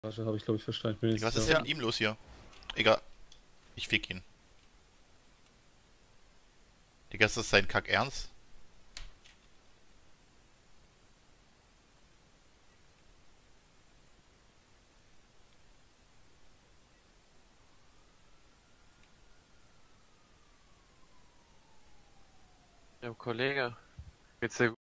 Warte, habe ich glaube ich verstanden. Ich bin nicht Was ist sicher. denn mit ihm los hier? Egal, ich fick ihn. Digga, ist das sein Kack Ernst? Ja, Kollege, geht's dir gut?